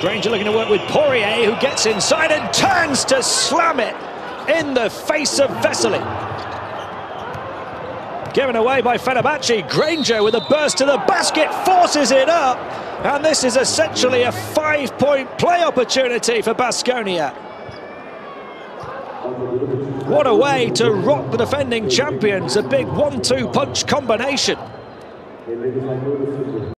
Granger looking to work with Poirier, who gets inside and turns to slam it in the face of Vesely. Given away by Fenerbahce. Granger with a burst to the basket, forces it up, and this is essentially a 5-point play opportunity for Baskonia. What a way to rock the defending champions, a big 1-2 punch combination.